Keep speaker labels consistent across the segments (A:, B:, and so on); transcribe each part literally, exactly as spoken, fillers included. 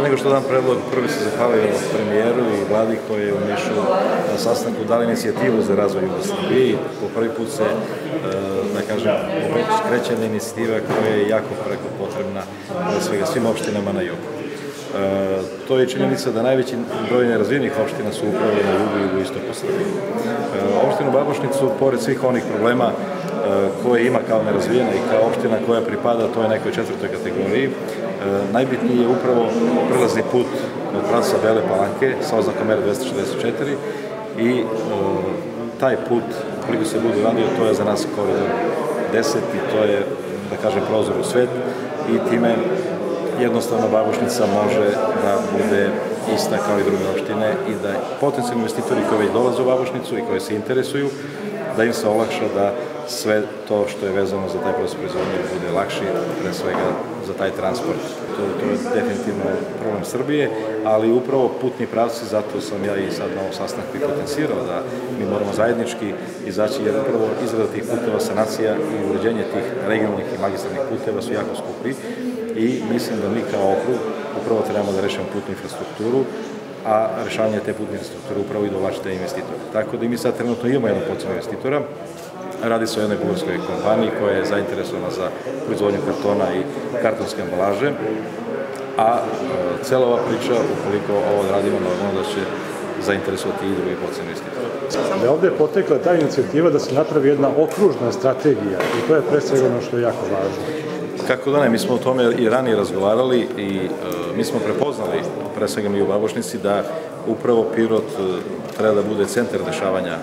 A: Pre nego što dam predlog, prvi se zahvalio premijeru i vladi koji je u Nišu na sastanku dali inicijativu za razvoj juga Srbije. Po prvi put se, da kažem, kreće jedna inicijativa koja je jako preko potrebna svega svim opštinama na jugu. To je činjenica da najveći broj nerazvijenih opština su upravo na jugu i jugoistoku Srbije. Opštinu Babušnicu, pored svih onih problema koje ima kao nerazvijena i kao opština koja pripada toj nekoj četvrtoj kategoriji, najbitniji je upravo prelazni put od pravca Bele Palanke sa oznakom R dvesta šezdeset četiri i taj put, koliko se bude radio, to je za nas koridor deset i to je, da kažem, prozor u svet i time jednostavno Babušnica može da bude ista kao i druge opštine i da potencijalni investitori koji već dolaze u Babušnicu i koji se interesuju, da im se olakša da sve to što je vezano za taj proces proizvodnje bude lakši, pre svega za taj transport. To, to je definitivno problem Srbije, ali upravo putni pravci, zato sam ja i sad na ovom sastanku i potencirao da mi moramo zajednički izaći, jer upravo izrada tih puteva, sanacija i uređenje tih regionalnih i magistralnih puteva su jako skupi i mislim da mi kao okrug upravo trebamo da rešimo putnu infrastrukturu, a rešavanje te putne infrastrukture upravo i dovlači te investitore. Tako da i mi sad trenutno imamo jednog potencijalnog investitora. Radi se o jednoj bugarskoj kompaniji koja je zainteresovana za proizvodnju kartona i kartonske ambalaže, a cela ova priča, ukoliko ovo radimo, normalno da će zainteresovati i drugi potencijalni investitori.
B: Da je ovde potekla ta inicijativa da se napravi jedna okružna strategija i to je pre svega ono što je jako važno.
A: Kako da ne, mi smo o tome i ranije razgovarali i mi smo prepoznali, pre svega mi u Babušnici, da upravo Pirot treba da bude centar dešavanja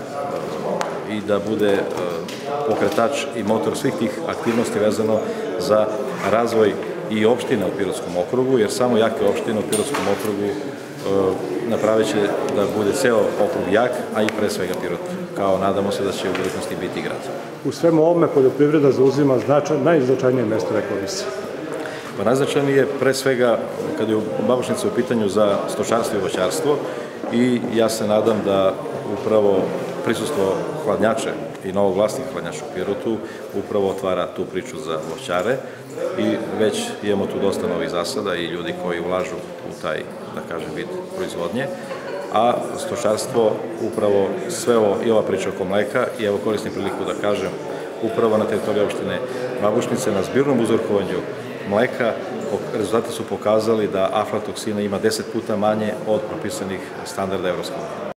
A: i da bude pokretač i motor svih tih aktivnosti vezano za razvoj i opština u Pirotskom okrugu, jer samo jake opštine u Pirotskom okrugu napravit će da bude ceo okrug jak, a i pre svega Pirot, kao nadamo se da će u budućnosti biti grad.
B: U svemu ovome poljoprivreda zauzima najznačajnije mesto, rekao bi se.
A: Pa najznačajnije je pre svega kad je u Babušnici u pitanju za stočarstvo i voćarstvo i ja se nadam da upravo prisustvo hladnjače i novog vlasnika hladnjača u Pirotu upravo otvara tu priču za voćare i već imamo tu dosta novih zasada i ljudi koji ulažu u taj, da kažem, vid proizvodnje, a stočarstvo upravo sve ovo i ova priča oko mleka i evo koristim priliku da kažem upravo na teritoriji opštine Babušnice na zbirnom uzorkovanju mleka rezultati su pokazali da aflatoksina ima deset puta manje od propisanih standarda Evropske unije.